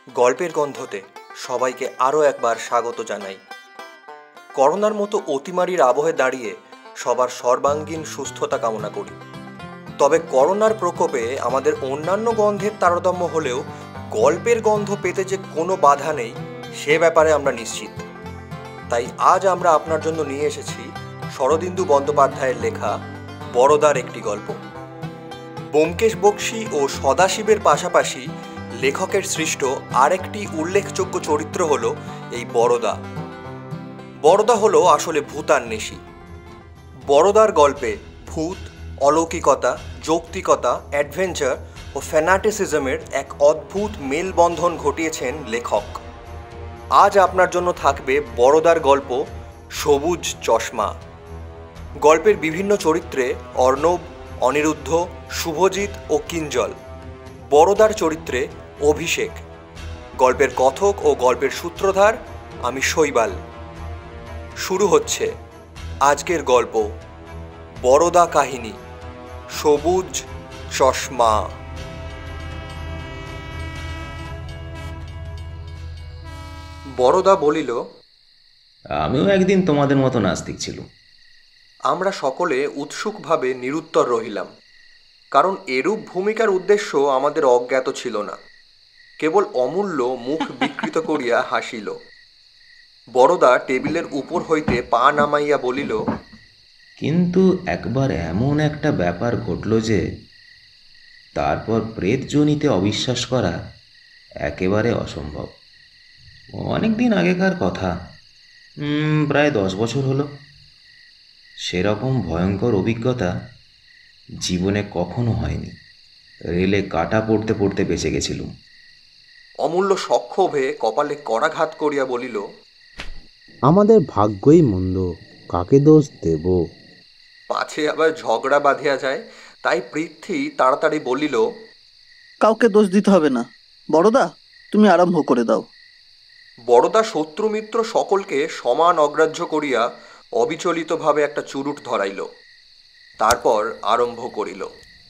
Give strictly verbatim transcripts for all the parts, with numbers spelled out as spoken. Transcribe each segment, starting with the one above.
গল্পের গন্ধতে সবাইকে আরও একবার স্বাগত জানাই। করোনার মতো অতিমারির আবহে দাঁড়িয়ে সবার সর্বাঙ্গীন সুস্থতা কামনা করি। তবে করোনার প্রকোপে আমাদের অন্যান্য গন্ধের তারতম্য হলেও গল্পের গন্ধ পেতে যে কোনো বাধা নেই সে ব্যাপারে আমরা নিশ্চিত। তাই আজ আমরা আপনার জন্য নিয়ে এসেছি শরদিন্দু বন্দ্যোপাধ্যায়ের লেখা বড়দার একটি গল্প। ব্যোমকেশ বক্সী ও সদাশিবের পাশাপাশি লেখকের সৃষ্ট আরেকটি উল্লেখযোগ্য চরিত্র হলো এই বড়দা। বড়দা হলো আসলে ভূতান্বেষী। বড়দার গল্পে ভূত, অলৌকিকতা, যৌক্তিকতা, অ্যাডভেঞ্চার ও ফ্যানাটিসিজমের এক অদ্ভুত মেলবন্ধন ঘটিয়েছেন লেখক। আজ আপনার জন্য থাকবে বড়দার গল্প সবুজ চশমা। গল্পের বিভিন্ন চরিত্রে অর্ণব, অনিরুদ্ধ, শুভজিৎ ও কিঞ্জল। বড়দার চরিত্রে অভিষেক। গল্পের কথক ও গল্পের সূত্রধার আমি শৈবাল। শুরু হচ্ছে আজকের গল্প বড়দা কাহিনী সবুজ চশমা। বড়দা বলিল, আমিও একদিন তোমাদের মতো নাস্তিক ছিল। আমরা সকলে উৎসুকভাবে নিরুত্তর রহিলাম, কারণ এরূপ ভূমিকার উদ্দেশ্য আমাদের অজ্ঞাত ছিল না। কেবল অমূল্য মুখ বিকৃত করিয়া হাসিল। বড়দা টেবিলের উপর হইতে পা নামাইয়া বলিল, কিন্তু একবার এমন একটা ব্যাপার ঘটল যে তারপর প্রেতজনিতে অবিশ্বাস করা একেবারে অসম্ভব। অনেক দিন আগেকার কথা, প্রায় দশ বছর হলো। সেরকম ভয়ঙ্কর অভিজ্ঞতা জীবনে কখনো হয়নি। রেলে কাটা পড়তে পড়তে বেঁচে গেছিলুম। অমূল্য সক্ষোভে কপালে করাঘাত করিয়া বলিল, আমাদের ভাগ্যই মন্দ, কাকে দোষ দেব? পাছে আবার ঝগড়া বাঁধিয়া যায়, তাই পৃথ্বী তাড়াতাড়ি বলিল, কাউকে দোষ দিতে হবে না। বড়দা, তুমি আরম্ভ করে দাও। বড়দা শত্রু মিত্র সকলকে সমান অগ্রাহ্য করিয়া অবিচলিতভাবে একটা চুরুট ধরাইল, তারপর আরম্ভ করিল।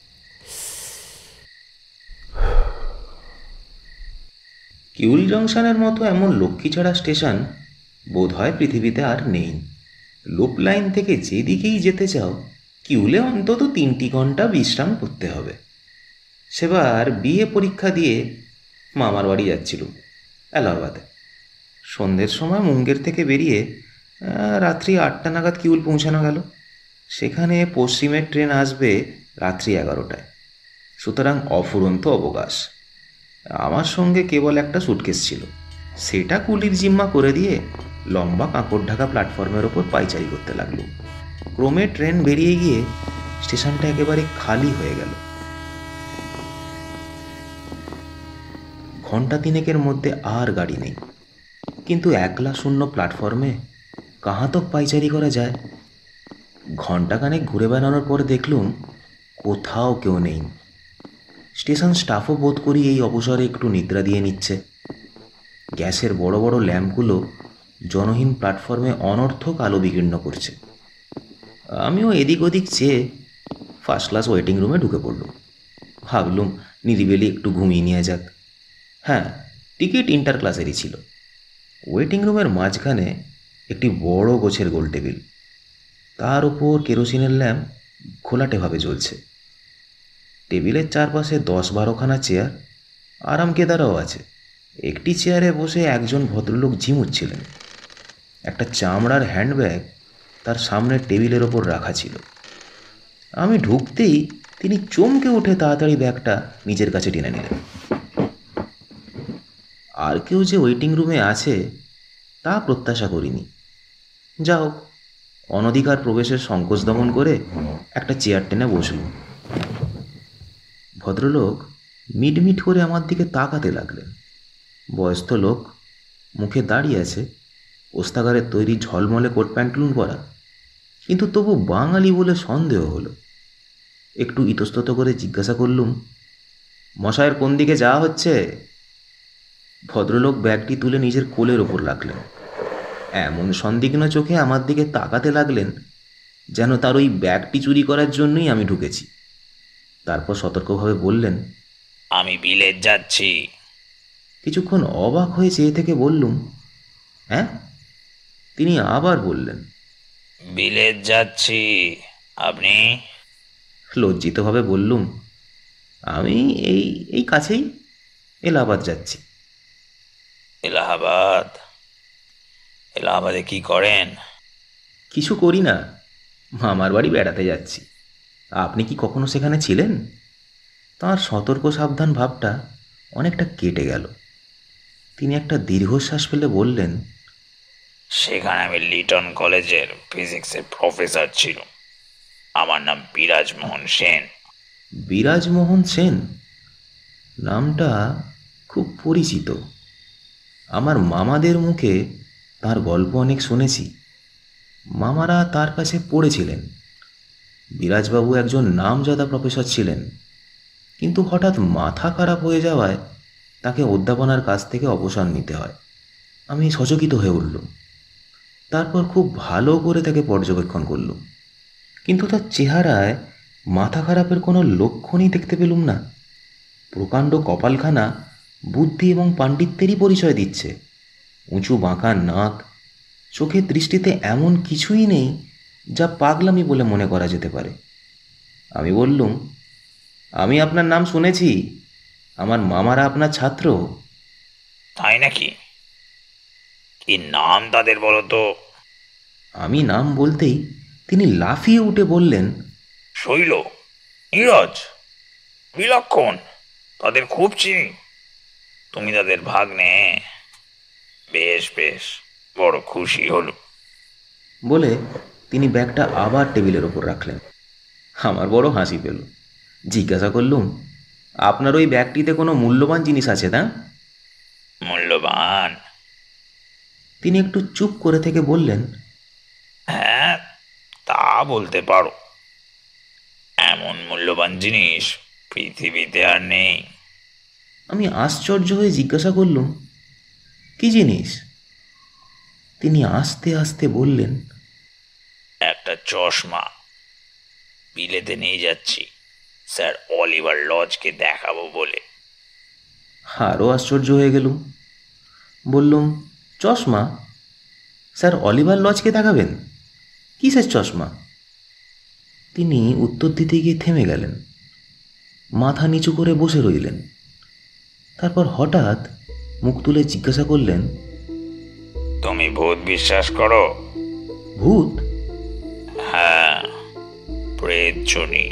কিউল জংশনের মতো এমন লক্ষ্মীছড়া স্টেশন বোধ হয় পৃথিবীতে আর নেই। লুপ লাইন থেকে যেদিকেই যেতে চাও কিউলে অন্তত তিনটি ঘন্টা বিশ্রাম করতে হবে। সেবার বিএ পরীক্ষা দিয়ে মামার বাড়ি যাচ্ছিল এলাহাবাদে। সন্ধ্যের সময় মুঙ্গের থেকে বেরিয়ে রাত্রি আটটা নাগাদ কিউল পৌঁছানো গেল। সেখানে পশ্চিমের ট্রেন আসবে রাত্রি এগারোটায়। সুতরাং অফুরন্ত অবকাশ। আমার সঙ্গে কেবল একটা সুটকেস ছিল, সেটা কুলির জিম্মা করে দিয়ে লম্বা কাঁকড় ঢাকা প্ল্যাটফর্মের ওপর পাইচারি করতে লাগলো। ক্রমে ট্রেন বেরিয়ে গিয়ে স্টেশনটা একেবারে খালি হয়ে গেল। ঘন্টা তিনেকের মধ্যে আর গাড়ি নেই, কিন্তু একলা শূন্য প্ল্যাটফর্মে কাহাতক পাইচারি করা যায়। ঘণ্টাখানেক ঘুরে বেড়ানোর পর দেখলুম কোথাও কেউ নেই। স্টেশন স্টাফও বোধ করি এই অবসরে একটু নিদ্রা দিয়ে নিচ্ছে। গ্যাসের বড় বড় ল্যাম্পগুলো জনহীন প্ল্যাটফর্মে অনর্থক আলো বিকীর্ণ করছে। আমিও এদিক ওদিক চেয়ে ফার্স্ট ক্লাস ওয়েটিং রুমে ঢুকে পড়লুম। ভাবলুম নিরিবিলি একটু ঘুমিয়ে নেওয়া যাক। হ্যাঁ, টিকিট ইন্টার ক্লাসেরই ছিল। ওয়েটিং রুমের মাঝখানে একটি বড় গোছের গোল টেবিল, তার উপর কেরোসিনের ল্যাম্প ঘোলাটেভাবে জ্বলছে। টেবিলের চারপাশে দশ বারোখানা চেয়ার, আরাম কেদারাও আছে। একটি চেয়ারে বসে একজন ভদ্রলোক ঝিমুচ্ছিলেন। একটা চামড়ার হ্যান্ডব্যাগ তার সামনের টেবিলের ওপর রাখা ছিল। আমি ঢুকতেই তিনি চমকে উঠে তাড়াতাড়ি ব্যাগটা নিজের কাছে টেনে নিলেন। আর কেউ যে ওয়েটিং রুমে আছে তা প্রত্যাশা করিনি। যা হোক, অনধিকার প্রবেশের সংকোচ দমন করে একটা চেয়ার টেনে বসল। ভদ্রলোক মিটমিট করে আমার দিকে তাকাতে লাগলেন। বয়স্ক লোক, মুখে দাঁড়িয়ে আছে, ওস্তাগারের তৈরি ঝলমলে কোট প্যান্টলুন পরা, কিন্তু তবু বাঙালি বলে সন্দেহ হলো। একটু ইতস্তত করে জিজ্ঞাসা করলুম, মশায়ের কোন দিকে যাওয়া হচ্ছে? ভদ্রলোক ব্যাগটি তুলে নিজের কোলের ওপর রাখলেন। এমন সন্দিগ্ধ চোখে আমার দিকে তাকাতে লাগলেন যেন তার ওই ব্যাগটি চুরি করার জন্যই আমি ঢুকেছি। তারপর সতর্কভাবে বললেন, আমি বিলেত যাচ্ছি। কিছুক্ষণ অবাক হয়ে চেয়ে থেকে বললুম, হ্যাঁ? তিনি আবার বললেন, বিলেত যাচ্ছি। আপনি? লজ্জিতভাবে বললুম, আমি এই এই কাছেই এলাহাবাদ যাচ্ছি। এলাহাবাদ? এলাহাবাদে কি করেন? কিছু করি না, মামার বাড়ি বেড়াতে যাচ্ছি। আপনি কি কখনো সেখানে ছিলেন? তাঁর সতর্ক সাবধান ভাবটা অনেকটা কেটে গেল। তিনি একটা দীর্ঘশ্বাস ফেলে বললেন, সেখানে আমি লিটন কলেজের ফিজিক্সের প্রফেসর ছিল। আমার নাম বিরাজমোহন সেন। বিরাজমোহন সেন? নামটা খুব পরিচিত। আমার মামাদের মুখে তার গল্প অনেক শুনেছি। মামারা তার কাছে পড়েছিলেন। বিরাজবাবু একজন নামজাদা প্রফেসর ছিলেন, কিন্তু হঠাৎ মাথা খারাপ হয়ে যাওয়ায় তাকে অধ্যাপনার কাছ থেকে অবসর নিতে হয়। আমি সচকিত হয়ে উঠলুম। তারপর খুব ভালো করে তাকে পর্যবেক্ষণ করলুম, কিন্তু তার চেহারায় মাথা খারাপের কোনো লক্ষণই দেখতে পেলুম না। প্রকাণ্ড কপালখানা বুদ্ধি এবং পাণ্ডিত্যেরই পরিচয় দিচ্ছে। উঁচু বাঁকা নাক, চোখের দৃষ্টিতে এমন কিছুই নেই যা পাগলামি বলে মনে করা যেতে পারে। আমি বললুম, আমি আপনার নাম শুনেছি, আমার মামারা আপনার ছাত্র। তাই নাকি? কি নাম তাদের বলো তো? আমি নাম বলতেই তিনি লাফিয়ে উঠে বললেন, শৈল, নীরজ, বিলক্ষণ, তাদের খুব চিনি। তুমি তাদের ভাগ্নে? বেশ বেশ, বড় খুশি হলো। বলে তিনি ব্যাগটা আবার টেবিলের ওপর রাখলেন। আমার বড় হাসি পেল। জিজ্ঞাসা করলুম, আপনার ওই ব্যাগটিতে কোনো মূল্যবান জিনিস আছে না? মূল্যবান? তিনি একটু চুপ করে থেকে বললেন, হ্যাঁ, তা বলতে পারো। এমন মূল্যবান জিনিস পৃথিবীতে আর নেই। আমি আশ্চর্য হয়ে জিজ্ঞাসা করলুম, কি জিনিস? তিনি আস্তে আস্তে বললেন, একটা চশমা। বিলেতে নিয়ে যাচ্ছি স্যার অলিভার লজকে দেখাবো বলে। আরও আশ্চর্য হয়ে গেলুম। বললুম, চশমা? স্যার অলিভার লজকে দেখাবেন? কিসের চশমা? তিনি উত্তর দিতে গিয়ে থেমে গেলেন, মাথা নিচু করে বসে রইলেন। তারপর হঠাৎ মুখ তুলে জিজ্ঞাসা করলেন, তুমি ভূত বিশ্বাস করো? ভূত? হ্যাঁ, প্রেতজনী।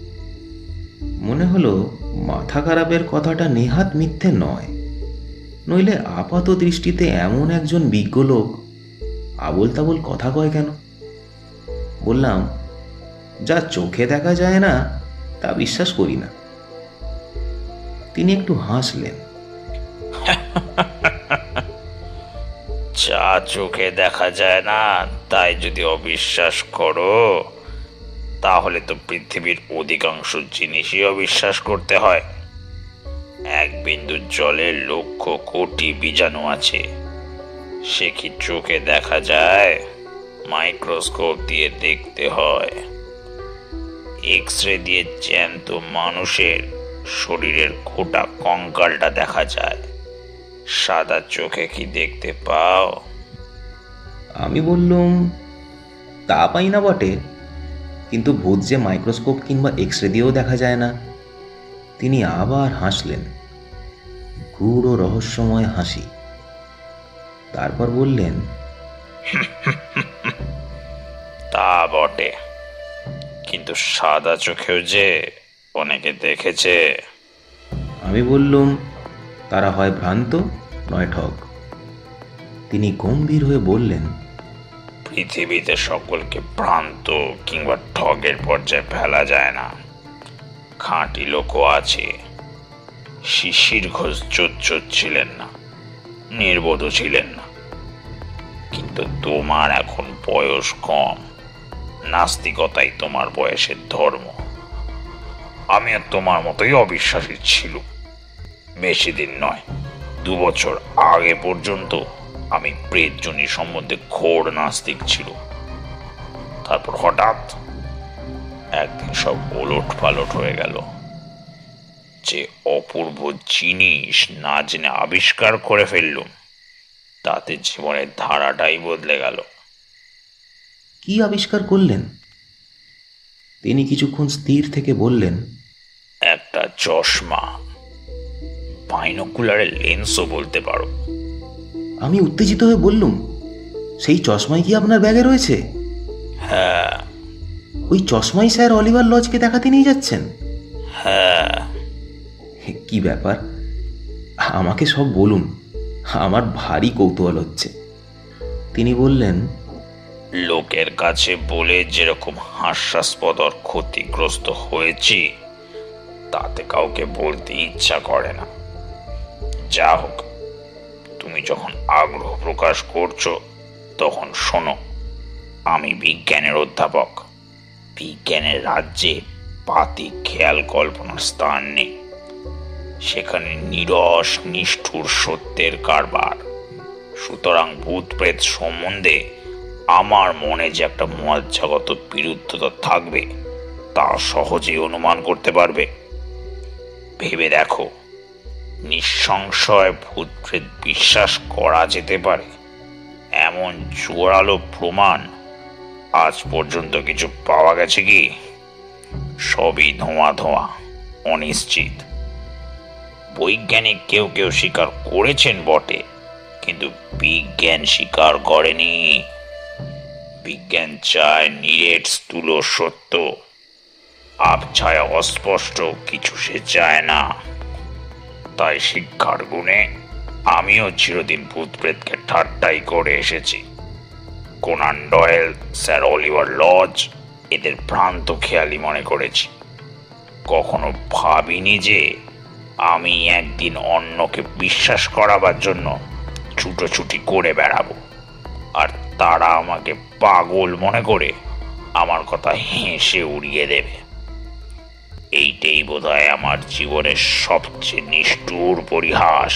মনে হলো মাথা খারাপের কথাটা নেহাত মিথ্যে নয়, নইলে আপাত দৃষ্টিতে এমন একজন বিজ্ঞ লোক আবোল তাবোল কথা কয় কেন? বললাম, যা চোখে দেখা যায় না তা বিশ্বাস করি না। তিনি একটু হাসলেন। যা চোখে দেখা যায় না তাই যদি অবিশ্বাস করো, তাহলে তো পৃথিবীর অধিকাংশ জিনিসই অবিশ্বাস করতে হয়। এক বিন্দু জলে লক্ষ কোটি বীজাণু আছে, সে কি চোখে দেখা যায়? মাইক্রোস্কোপ দিয়ে দেখতে হয়। এক্স রে দিয়ে জ্যান্ত মানুষের শরীরের গোটা কঙ্কালটা দেখা যায়। সাদা চোখে কি দেখতে পাও? আমি বললুম, তা পাই না বটে, কিন্তু ভূত যে মাইক্রোস্কোপ কিংবা এক্স রে দিয়েও দেখা যায় না। তিনি আবার হাসলেন, গূঢ় রহস্যময় হাসি। তারপর বললেন, তা বটে, কিন্তু সাদা চোখেও যে অনেকে দেখেছে। আমি বললুম, তারা হয় ভ্রান্ত নয় ঠক। তিনি গম্ভীর হয়ে বললেন, পৃথিবীতে সকলকে ভ্রান্ত কিংবা ঠগের পর্যায়ে ফেলা যায় না। খাঁটি লোকও আছে। শিশির ঘোষ চোচ্চোর ছিলেন না, নির্বোধও ছিলেন না। কিন্তু তোমার এখন বয়স কম, নাস্তিকতাই তোমার বয়সের ধর্ম। আমিও তোমার মতোই অবিশ্বাসী ছিল। বেশি দিন নয়, দু বছর আগে পর্যন্ত আমি প্রেতজনী সম্বন্ধে ঘোর নাস্তিক ছিল। তারপর হঠাৎ একদিন সব ওলট পালট হয়ে গেল। যে অপূর্ব জিনিস না জেনে আবিষ্কার করে ফেললুম, তাতে জীবনের ধারাটাই বদলে গেল। কি আবিষ্কার করলেন? তিনি কিছুক্ষণ স্থির থেকে বললেন, একটা চশমা, বাইনোকুলারের লেন্সও বলতে পারো। আমি উত্তেজিত হয়ে বললুম, সেই চশমাই কি আপনার ব্যাগে রয়েছে? হ্যাঁ ওই চশমাই স্যার অলিভার লজকে দেখাতে নিয়ে যাচ্ছেন? হ্যাঁ। কি ব্যাপার, আমাকে সব বলুন, আমার ভারী কৌতূহল হচ্ছে। তিনি বললেন, লোকের কাছে বলে যেরকম হাস্যাস্পদ আর ক্ষতিগ্রস্ত হয়েছি, তাতে কাউকে বলতে ইচ্ছা করে না। যা হোক, তুমি যখন আগ্রহ প্রকাশ করছো তখন শোনো। আমি বিজ্ঞানের অধ্যাপক। বিজ্ঞানের রাজ্যে পাতি খেয়াল কল্পনার স্থান নেই। সেখানে নিরস নিষ্ঠুর সত্যের কারবার। সুতরাং ভূত প্রেত সম্বন্ধে আমার মনে যে একটা মজ্জাগত বিরুদ্ধতা থাকবে তা সহজেই অনুমান করতে পারবে। ভেবে দেখো, নিঃসংশয় ভূত প্রেত বিশ্বাস করা যেতে পারে এমন জোরালো প্রমাণ আজ পর্যন্ত কিছু পাওয়া গেছে কি? সবই ধোঁয়া ধোঁয়া, অনিশ্চিত। বৈজ্ঞানিক কেউ কেউ স্বীকার করেছেন বটে, কিন্তু বিজ্ঞান স্বীকার করেনি। বিজ্ঞান চায় নিরেট স্থূল সত্য, আবছায়া অস্পষ্ট কিছু সে চায় না। তাই শিক্ষার গুণে আমিও চিরদিন ভূত প্রেতকে ঠাট্টাই করে এসেছি। Conan Doyle, sir Oliver Lodge এদের ভ্রান্ত খেয়ালি মনে করেছি। কখনো ভাবিনি যে আমি একদিন অন্যকে বিশ্বাস করাবার জন্য ছুটোছুটি করে বেড়াবো, আর তারা আমাকে পাগল মনে করে আমার কথা হেসে উড়িয়ে দেবে। এইটাই বোধহয় আমার জীবনের সবচেয়ে নিষ্ঠুর পরিহাস।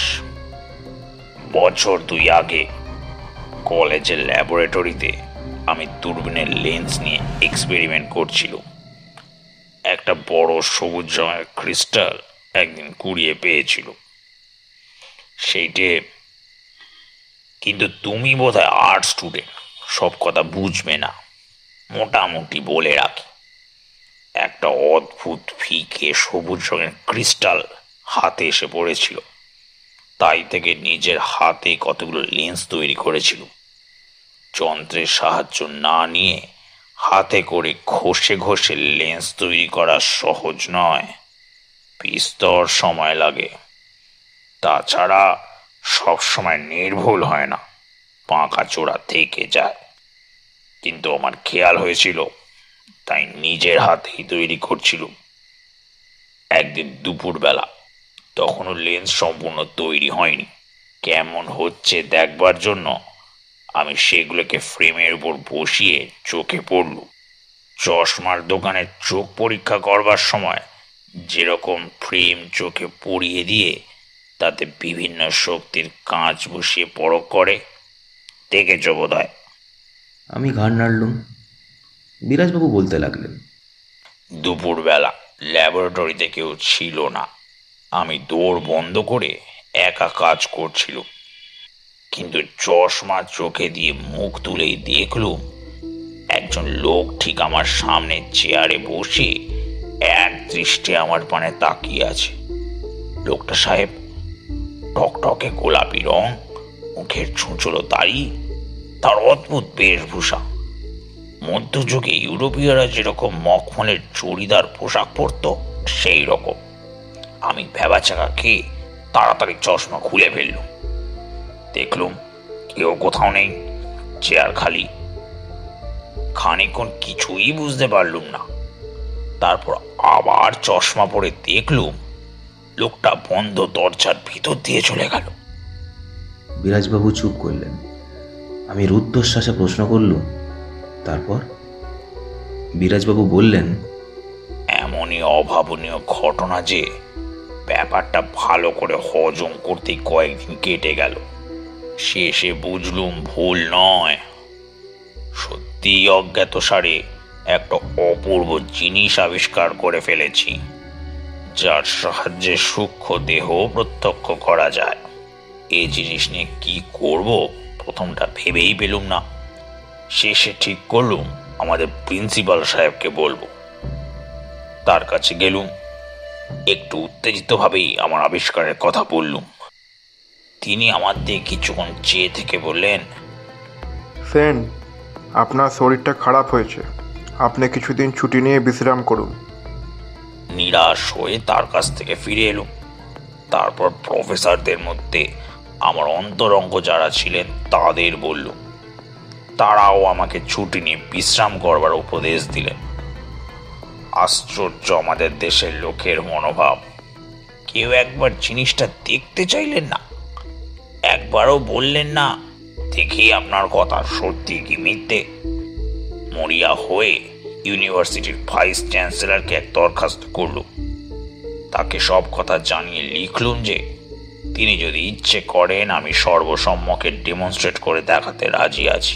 বছর দুই আগে কলেজের ল্যাবরেটরিতে আমি দূরবীনের লেন্স নিয়ে এক্সপেরিমেন্ট করছিল। একটা বড় সবুজ রঙের ক্রিস্টাল একদিন কুড়িয়ে পেয়েছিল সেইটে। কিন্তু তুমি বোধহয় আর্ট স্টুডেন্ট, সব কথা বুঝবে না। মোটামুটি বলে রাখি, একটা অদ্ভুত ফিকে সবুজ রঙের ক্রিস্টাল হাতে এসে পড়েছিল। তাই থেকে নিজের হাতে কতগুলো লেন্স তৈরি করেছিল। যন্ত্রের সাহায্য না নিয়ে হাতে করে ঘষে ঘষে লেন্স তৈরি করা সহজ নয়, বিস্তর সময় লাগে। তাছাড়া সবসময় নির্ভুল হয় না, পাকা চোরা থেকে যায়। কিন্তু আমার খেয়াল হয়েছিল, তাই নিজের হাতেই তৈরি করছিল। একদিন দুপুরবেলা, তখনও লেন্স সম্পূর্ণ তৈরি হয়নি, কেমন হচ্ছে দেখবার জন্য আমি সেগুলোকে ফ্রেমের উপর বসিয়ে চোখে পড়ল। চশমার দোকানে চোখ পরীক্ষা করবার সময় যেরকম ফ্রেম চোখে পরিয়ে দিয়ে তাতে বিভিন্ন শক্তির কাঁচ বসিয়ে পরখ করে, দেখেছ বোধহয়। আমি ঘাড় নাড়লুম। বিরাজবাবু বলতে লাগলেন, দুপুরবেলা ল্যাবরেটরিতে কেউ ছিল না। আমি দৌড় বন্ধ করে একা কাজ করছিল। কিন্তু চশমা চোখে দিয়ে মুখ তুলেই দেখলুম একজন লোক ঠিক আমার সামনে চেয়ারে বসে এক দৃষ্টে আমার পানে তাকিয়ে আছে। লোকটা সাহেব, টকটকে গোলাপি রং, মুখের ছুঁচলো দাড়ি, তার অদ্ভুত বেশভূষা। মধ্যযুগে ইউরোপীয়রা যেরকম মখমলের চড়িদার পোশাক পরত সেই রকম। আমি ভেবাচাকা খেয়ে তাড়াতাড়ি চশমা খুলে ফেললুম। দেখলুম কেউ কোথাও নেই, চেয়ার খালি। খানিকক্ষণ কিছুই বুঝতে পারলুম না। তারপর আবার চশমা পরে দেখলুম লোকটা বন্ধ দরজার ভিতর দিয়ে চলে গেল। বিরাজবাবু চুপ করলেন। আমি রুদ্ধশ্বাসে প্রশ্ন করলুম, তারপর? বিরাজবাবু বললেন, এমনই অভাবনীয় ঘটনা যে ব্যাপারটা ভালো করে হজম করতে কয়েকদিন কেটে গেল। শেষে বুঝলুম ভুল নয়, সত্যি অজ্ঞাতসারে একটা অপূর্ব জিনিস আবিষ্কার করে ফেলেছি, যার সাহায্যে সূক্ষ্ম দেহ প্রত্যক্ষ করা যায়। এই জিনিস নিয়ে কি করব প্রথমটা ভেবেই পেলুম না। শেষে ঠিক করলুম আমাদের প্রিন্সিপাল সাহেবকে বলবো। তার কাছে গেলুম, একটু উত্তেজিতভাবেই আমার আবিষ্কারের কথা বললুম। তিনি আমার দিকে কিছুক্ষণ চেয়ে থেকে বললেন, সেন, আপনার শরীরটা খারাপ হয়েছে, আপনি কিছুদিন ছুটি নিয়ে বিশ্রাম করুন। নিরাশ হয়ে তার কাছ থেকে ফিরে এলুম। তারপর প্রফেসরদের মধ্যে আমার অন্তরঙ্গ যারা ছিলেন তাদের বললুম। তারাও আমাকে ছুটি নিয়ে বিশ্রাম করবার উপদেশ দিলেন। আশ্চর্য আমাদের দেশের লোকের মনোভাব। কেউ একবার জিনিসটা দেখতে চাইলেন না, একবারও বললেন না দেখি আপনার কথা সত্যি কি মিথ্যে। মরিয়া হয়ে ইউনিভার্সিটির ভাইস চ্যান্সেলরকে এক দরখাস্ত করলুম। তাকে সব কথা জানিয়ে লিখলুম যে তিনি যদি ইচ্ছে করেন আমি সর্বসম্মুখে ডেমনস্ট্রেট করে দেখাতে রাজি আছি।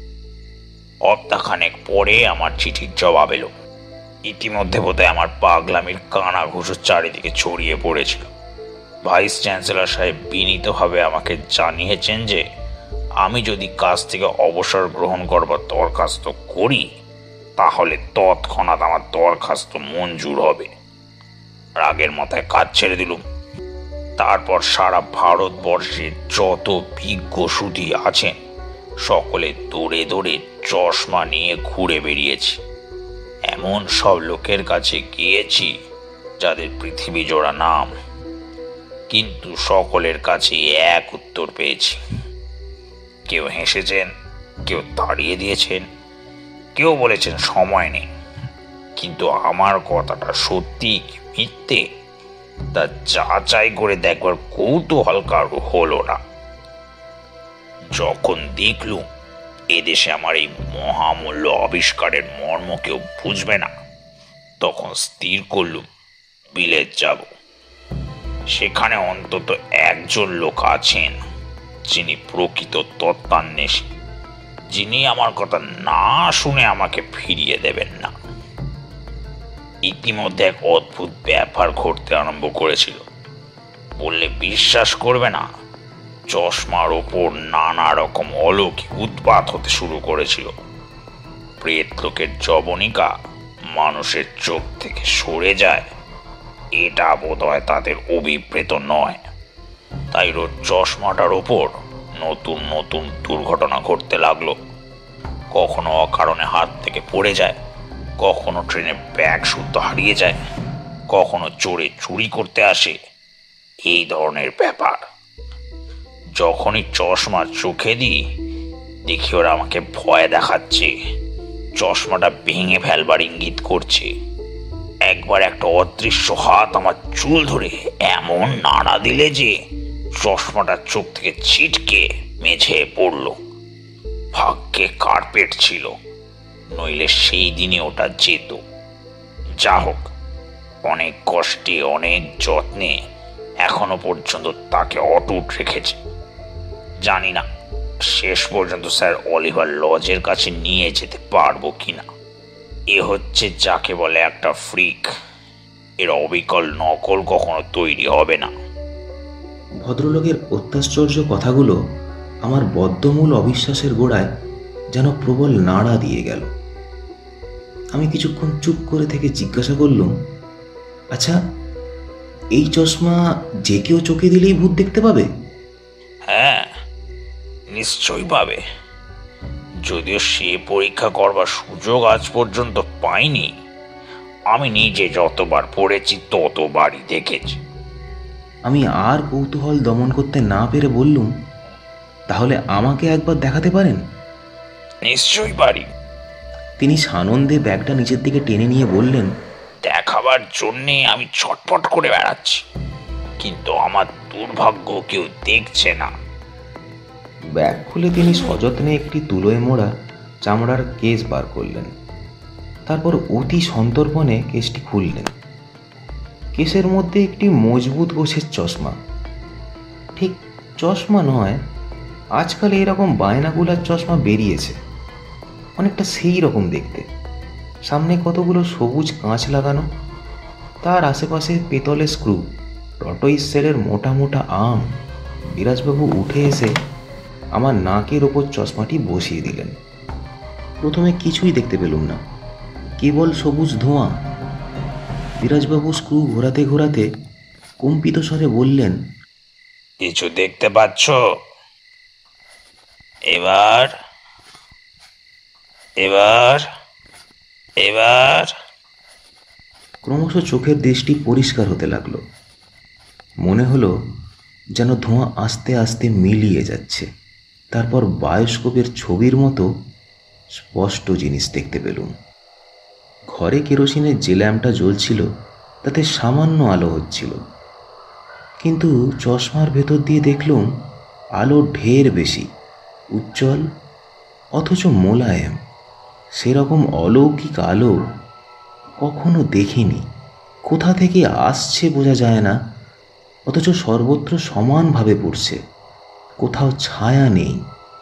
সপ্তাহখানেক পরে আমার চিঠির জবাব এলো। ইতিমধ্যে বোধহয় আমার পাগলামির কানা ঘুষো চারিদিকে ছড়িয়ে পড়েছিল। ভাইস চ্যান্সেলর সাহেব বিনীতভাবে আমাকে জানিয়েছেন যে আমি যদি কাজ থেকে অবসর গ্রহণ করবার দরখাস্ত করি তাহলে তৎক্ষণাৎ আমার দরখাস্ত মঞ্জুর হবে। রাগের মাথায় কাজ ছেড়ে দিলুম। তারপর সারা ভারতবর্ষে যত বিজ্ঞ সুধী আছেন সকলে দৌড়ে দৌড়ে চশমা নিয়ে ঘুরে বেরিয়েছি। এমন সব লোকের কাছে গিয়েছি যাদের পৃথিবী জোড়া নাম, কিন্তু সকলের কাছে এক উত্তর পেয়েছি। কেউ হেসেছেন, কেউ তাড়িয়ে দিয়েছেন, কেউ বলেছেন সময় নেই। কিন্তু আমার কথাটা সত্যি কি মিথ্যে তা যাচাই করে দেখবার কৌতূহল কারো হলো না। যখন দেখলুম এদেশে আমার এই মহামূল্য আবিষ্কারের মর্ম কেউ বুঝবে না, তখন স্থির করলুম বিলেত যাব। সেখানে অন্তত একজন লোক আছেন যিনি প্রকৃত তত্ত্বান্বেষী, যিনি আমার কথা না শুনে আমাকে ফিরিয়ে দেবেন না। ইতিমধ্যে এক অদ্ভুত ব্যাপার ঘটতে আরম্ভ করেছিল। বললে বিশ্বাস করবে না, চশমার ওপর নানা রকম অলৌকিক উৎপাত হতে শুরু করেছিল। প্রেত লোকের জবনিকা মানুষের চোখ থেকে সরে যায়, এটা বোধ হয় তাদের অভিপ্রেত নয়। তাই রোজ চশমাটার ওপর নতুন নতুন দুর্ঘটনা ঘটতে লাগলো। কখনো অকারণে হাত থেকে পড়ে যায়, কখনো ট্রেনে ব্যাগ শুদ্ধ হারিয়ে যায়, কখনো চোরে চুরি করতে আসে, এই ধরনের ব্যাপার। যখনই চশমা চোখে দিই দেখি ওরা আমাকে ভয় দেখাচ্ছে, চশমাটা ভেঙে ফেলবার ইঙ্গিত করছে। একবার একটা অদৃশ্য হাত আমার চুল ধরে এমন নাড়া দিলে যে চশমাটা চোখ থেকে ছিটকে মেঝে পড়ল। ভাগ্যে কার্পেট ছিল, নইলে সেই দিনে ওটা যেত। যা হোক, অনেক কষ্টে অনেক যত্নে এখনো পর্যন্ত তাকে অটুট রেখেছে। জানি না শেষ পর্যন্ত স্যার অলিভার লজের কাছে নিয়ে যেতে পারবো কিনা। এ হচ্ছে যাকে বলে একটা ফ্রিক। এর অবিকল নকল কখনো তৈরি হবে না। ভদ্রলোকের অত্যাশ্চর্য কথাগুলো আমার বদ্ধমূল অবিশ্বাসের গোড়ায় যেন প্রবল নাড়া দিয়ে গেল। আমি কিছুক্ষণ চুপ করে থেকে জিজ্ঞাসা করলুম, আচ্ছা, এই চশমা যে কেউ চোখে দিলেই ভূত দেখতে পাবে? হ্যাঁ, নিশ্চয়ই পাবে। যদিও সে পরীক্ষা করবার সুযোগ আজ পর্যন্ত পাইনি। আমি নিজে যতবার পড়েছি ততবারই দেখেছি। আমি আর কৌতূহল দমন করতে না পেরে বললুম, তাহলে আমাকে একবার দেখাতে পারেন? নিশ্চয়ই পারি। তিনি সানন্দে ব্যাগটা নিচের দিকে টেনে নিয়ে বললেন, দেখাবার জন্যে আমি ছটফট করে বেড়াচ্ছি, কিন্তু আমার দুর্ভাগ্য কেউ দেখছে না। ব্যাগ খুলে তিনি সযত্নে একটি তুলোয় মোড়া চামড়ার কেস বার করলেন। তারপর অতি সন্তর্পণে কেসটি খুললেন। কেসের মধ্যে একটি মজবুত গোছের চশমা। ঠিক চশমা নয়, আজকাল এরকম বায়নাগুলার চশমা বেরিয়েছে, অনেকটা সেই রকম দেখতে। সামনে কতগুলো সবুজ কাঁচ লাগানো, তার আশেপাশে পেতলের স্ক্রু, টর্টয়েস শেলের মোটা মোটা আম। বিরাজবাবু উঠে এসে আমার নাকের ওপর চশমাটি বসিয়ে দিলেন। প্রথমে কিছুই দেখতে পেলুম না, কেবল সবুজ ধোঁয়া। বিরাজবাবু স্ক্রু ঘোরাতে ঘোরাতে কম্পিত স্বরে বললেন, কিছু দেখতে পাচ্ছ? এবার এবার এবার ক্রমশ চোখের দৃষ্টি পরিষ্কার হতে লাগলো। মনে হলো যেন ধোঁয়া আস্তে আস্তে মিলিয়ে যাচ্ছে। তারপর বায়োস্কোপের ছবির মতো স্পষ্ট জিনিস দেখতে পেলুম। ঘরে কেরোসিনের যে ল্যাম্পটা জ্বলছিল তাতে সামান্য আলো হচ্ছিল, কিন্তু চশমার ভেতর দিয়ে দেখলুম আলো ঢের বেশি, উজ্জ্বল অথচ মোলায়েম। সেরকম অলৌকিক আলো কখনো দেখিনি। কোথা থেকে আসছে বোঝা যায় না, অথচ সর্বত্র সমানভাবে পড়ছে, কোথাও ছায়া নেই।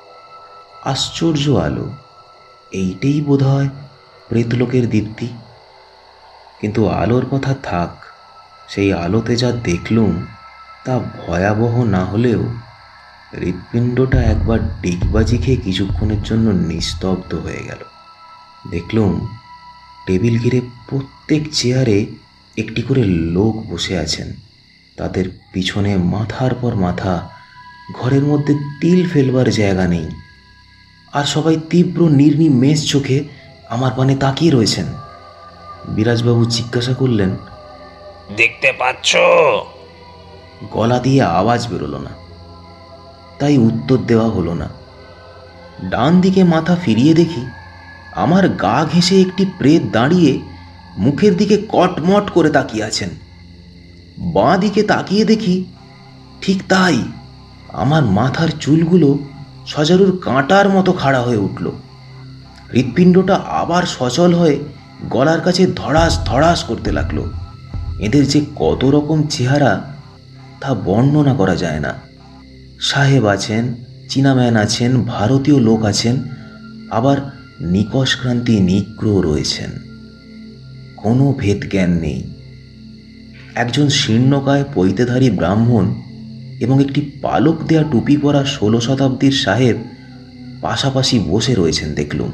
আশ্চর্য আলো, এইটাই বোধহয় প্রেতলোকের দীপ্তি। কিন্তু আলোর কথা থাক, সেই আলোতে যা দেখলুম তা ভয়াবহ না হলেও হৃৎপিণ্ডটা একবার ডিগবাজি খেয়ে কিছুক্ষণের জন্য নিস্তব্ধ হয়ে গেল। দেখলুম টেবিল ঘিরে প্রত্যেক চেয়ারে একটি করে লোক বসে আছেন। তাদের পিছনে মাথার পর মাথা, ঘরের মধ্যে তিল ফেলবার জায়গা নেই। আর সবাই তীব্র নির্নিমেষ চোখে আমার পানে তাকিয়ে রয়েছেন। বিরাজবাবু জিজ্ঞাসা করলেন, দেখতে পাচ্ছ? গলা দিয়ে আওয়াজ বেরোলো না, তাই উত্তর দেওয়া হলো না। ডান দিকে মাথা ফিরিয়ে দেখি আমার গা ঘেঁষে একটি প্রেত দাঁড়িয়ে মুখের দিকে কটমট করে তাকিয়ে আছেন। বাঁ দিকে তাকিয়ে দেখি ঠিক তাই, আমার মাথার চুলগুলো সজারুর কাঁটার মতো খাড়া হয়ে উঠল। হৃৎপিণ্ডটা আবার সচল হয়ে গলার কাছে ধড়াস ধড়াস করতে লাগলো। এদের যে কত রকম চেহারা তা বর্ণনা করা যায় না। সাহেব আছেন, চীনাম্যান আছেন, ভারতীয় লোক আছেন, আবার নিকশক্রান্তি নিগ্রো রয়েছেন। কোনো ভেদজ্ঞান নেই। একজন শীর্ণকায় পৈতেধারী ব্রাহ্মণ এবং একটি পালক দেয়া টুপি পরা ষোলো শতাব্দীর সাহেব পাশাপাশি বসে রয়েছেন দেখলুম।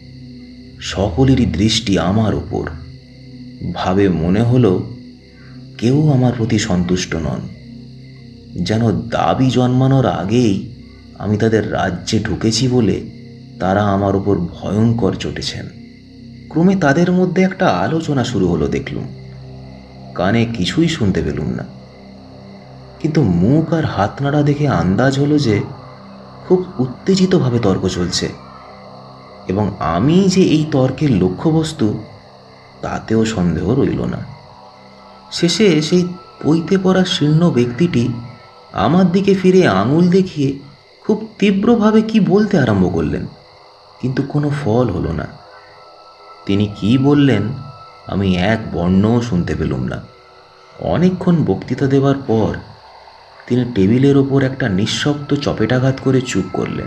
সকলেরই দৃষ্টি আমার ওপর। ভাবে মনে হলো কেউ আমার প্রতি সন্তুষ্ট নন, যেন দাবি জন্মানোর আগেই আমি তাদের রাজ্যে ঢুকেছি বলে তারা আমার ওপর ভয়ঙ্কর চটেছেন। ক্রমে তাদের মধ্যে একটা আলোচনা শুরু হলো দেখলুম। কানে কিছুই শুনতে পেলুম না, কিন্তু মুখ আর হাত নাড়া দেখে আন্দাজ হলো যে খুব উত্তেজিতভাবে তর্ক চলছে, এবং আমি যে এই তর্কের লক্ষ্যবস্তু তাতেও সন্দেহ রইল না। শেষে সেই পৈতে পড়া শীর্ণ ব্যক্তিটি আমার দিকে ফিরে আঙুল দেখিয়ে খুব তীব্রভাবে কি বলতে আরম্ভ করলেন, কিন্তু কোনো ফল হলো না। তিনি কি বললেন আমি এক বর্ণও শুনতে পেলুম না। অনেকক্ষণ বক্তৃতা দেওয়ার পর তিনি টেবিলের ওপর একটা নিঃশব্দ চপেটাঘাত করে চুপ করলেন।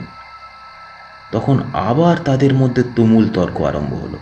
তখন আবার তাদের মধ্যে তুমুল তর্ক আরম্ভ হলো।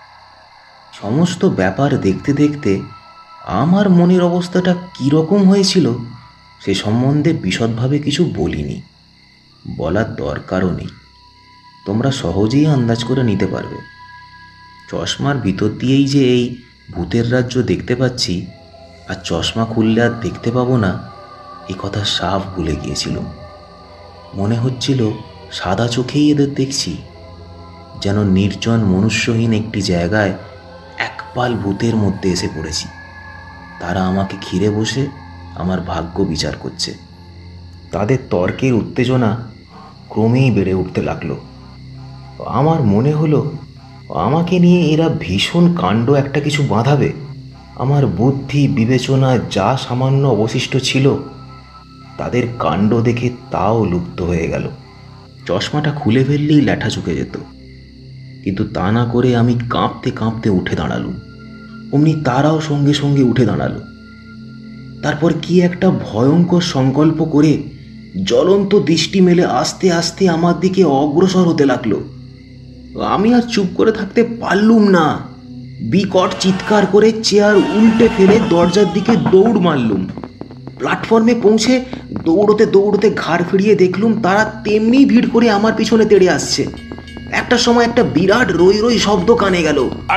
সমস্ত ব্যাপার দেখতে দেখতে আমার মনের অবস্থাটা কীরকম হয়েছিল সে সম্বন্ধে বিশদভাবে কিছু বলিনি, বলার দরকারও নেই। তোমরা সহজেই আন্দাজ করে নিতে পারবে। চশমার ভিতর দিয়েই যে এই ভূতের রাজ্য দেখতে পাচ্ছি, আর চশমা খুললে আর দেখতে পাবো না এ কথা সাফ ভুলে গিয়েছিলাম। মনে হচ্ছিল সাদা চোখেই এদের দেখছি, যেন নির্জন মনুষ্যহীন একটি জায়গায় একপাল ভূতের মধ্যে এসে পড়েছি। তারা আমাকে ঘিরে বসে আমার ভাগ্য বিচার করছে। তাদের তর্কের উত্তেজনা ক্রমেই বেড়ে উঠতে লাগলো। আমার মনে হলো আমাকে নিয়ে এরা ভীষণ কাণ্ড একটা কিছু বাঁধাবে। আমার বুদ্ধি বিবেচনা যা সামান্য অবশিষ্ট ছিল তাদের কাণ্ড দেখে তাও লুপ্ত হয়ে গেল। চশমাটা খুলে ফেললেই ল্যাঠা চুকে যেত, কিন্তু তা না করে আমি কাঁপতে কাঁপতে উঠে দাঁড়ালুম। অমনি তারাও সঙ্গে সঙ্গে উঠে দাঁড়ালো। তারপর কি একটা ভয়ঙ্কর সংকল্প করে জ্বলন্ত দৃষ্টি মেলে আস্তে আস্তে আমার দিকে অগ্রসর হতে লাগলো। আমি আর চুপ করে থাকতে পারলুম না। বিকট চিৎকার করে চেয়ার উল্টে ফেলে দরজার দিকে দৌড় মারলুম। প্ল্যাটফর্মে পৌঁছে দৌড়তে দৌড়তে ঘাড় ফিরিয়ে দেখলুম তারা তেমনি ভিড় করে আমার পিছনে তেড়ে আসছে। একটা সময় একটা বিরাট রই রই শব্দ কানে গেল।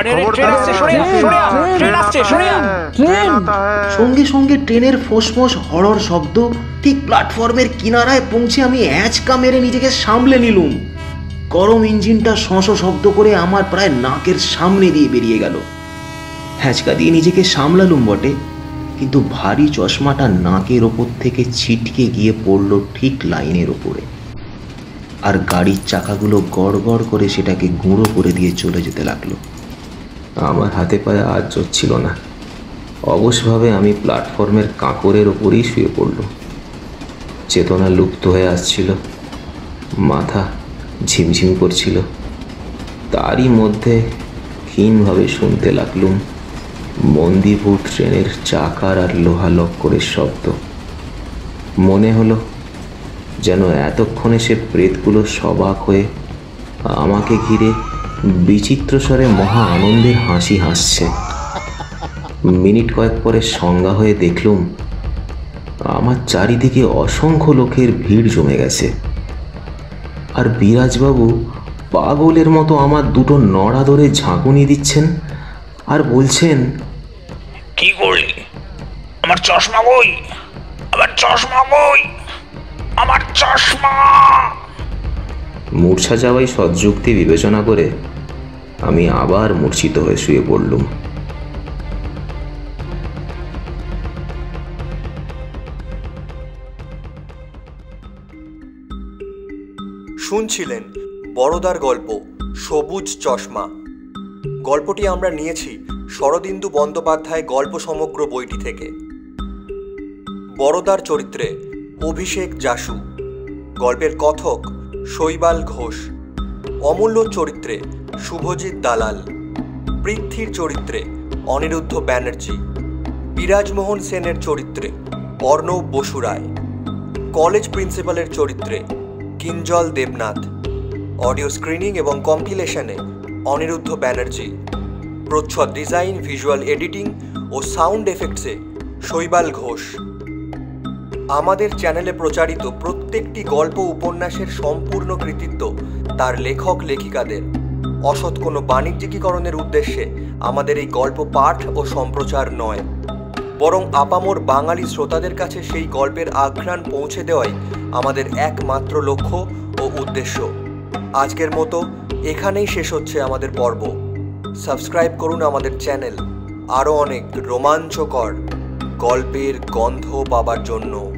সঙ্গে সঙ্গে ট্রেনের ফোঁস হড়র শব্দ। ঠিক প্ল্যাটফর্মের কিনারায় পৌঁছে আমি অ্যাঁচকা মেরে নিজেকে সামলে নিলুম। গরম ইঞ্জিনটা শঁস শব্দ করে আমার প্রায় নাকের সামনে দিয়ে বেরিয়ে গেল। হ্যাঁচকা দিয়ে নিজেকে সামলালুম বটে, কিন্তু ভারী চশমাটা নাকের ওপর থেকে ছিটকে গিয়ে পড়ল ঠিক লাইনের ওপরে, আর গাড়ির চাকাগুলো গড় গড় করে সেটাকে গুঁড়ো করে দিয়ে চলে যেতে লাগলো। আমার হাতে পায়ে আর জোর ছিল না। অবশভাবে আমি প্ল্যাটফর্মের কাঁকরের ওপরেই শুয়ে পড়ল। চেতনা লুপ্ত হয়ে আসছিল, মাথা ঝিমঝিম করছিল। তারই মধ্যে ক্ষীণভাবে শুনতে লাগলুম মন্দিপুর ট্রেনের চাকার আর লোহা লক্করের শব্দ। মনে হলো যেন এতক্ষণে সে প্রেতগুলো সবাক হয়ে আমাকে ঘিরে বিচিত্র স্বরে মহা আনন্দের হাসি হাসছে। মিনিট কয়েক পরে সংজ্ঞা হয়ে দেখলুম আমার চারিদিকে অসংখ্য লোকের ভিড় জমে গেছে, আর বিরাজবাবু পাগলের মতো আমার দুটো নড়া ধরে ঝাঁকুনি দিচ্ছেন আর বলছেন, কি করলি? আমার চশমা কই? আমার চশমা কই? আমার চশমা! মূর্ছা যাওয়াই সৎযুক্তি বিবেচনা করে আমি আবার মূর্ছিত হয়ে শুয়ে পড়লুম। শুনছিলেন বড়দার গল্প সবুজ চশমা। গল্পটি আমরা নিয়েছি শরদিন্দু বন্দ্যোপাধ্যায় গল্প সমগ্র বইটি থেকে। বড়দার চরিত্রে অভিষেক যাসু, গল্পের কথক শৈবাল ঘোষ, অমূল্য চরিত্রে শুভজিৎ দালাল, পৃথ্বীর চরিত্রে অনিরুদ্ধ ব্যানার্জি, বিরাজমোহন সেনের চরিত্রে অর্ণব বসু রায়, কলেজ প্রিন্সিপালের চরিত্রে কিঞ্জল দেবনাথ, অডিও স্ক্রিনিং এবং কম্পিলেশনে অনিরুদ্ধ ব্যানার্জি, প্রচ্ছদ ডিজাইন, ভিজুয়াল এডিটিং ও সাউন্ড এফেক্টসে শৈবাল ঘোষ। আমাদের চ্যানেলে প্রচারিত প্রত্যেকটি গল্প উপন্যাসের সম্পূর্ণ কৃতিত্ব তার লেখক লেখিকাদের। অসৎ কোনো বাণিজ্যিকীকরণের উদ্দেশ্যে আমাদের এই গল্প পাঠ ও সম্প্রচার নয়, বরং আপামর বাঙালি শ্রোতাদের কাছে সেই গল্পের আঘ্রাণ পৌঁছে দেওয়াই আমাদের একমাত্র লক্ষ্য ও উদ্দেশ্য। আজকের মতো এখানেই শেষ হচ্ছে আমাদের পর্ব। সাবস্ক্রাইব করুন আমাদের চ্যানেল আরও অনেক রোমাঞ্চকর গল্পের গন্ধ পাবার জন্য।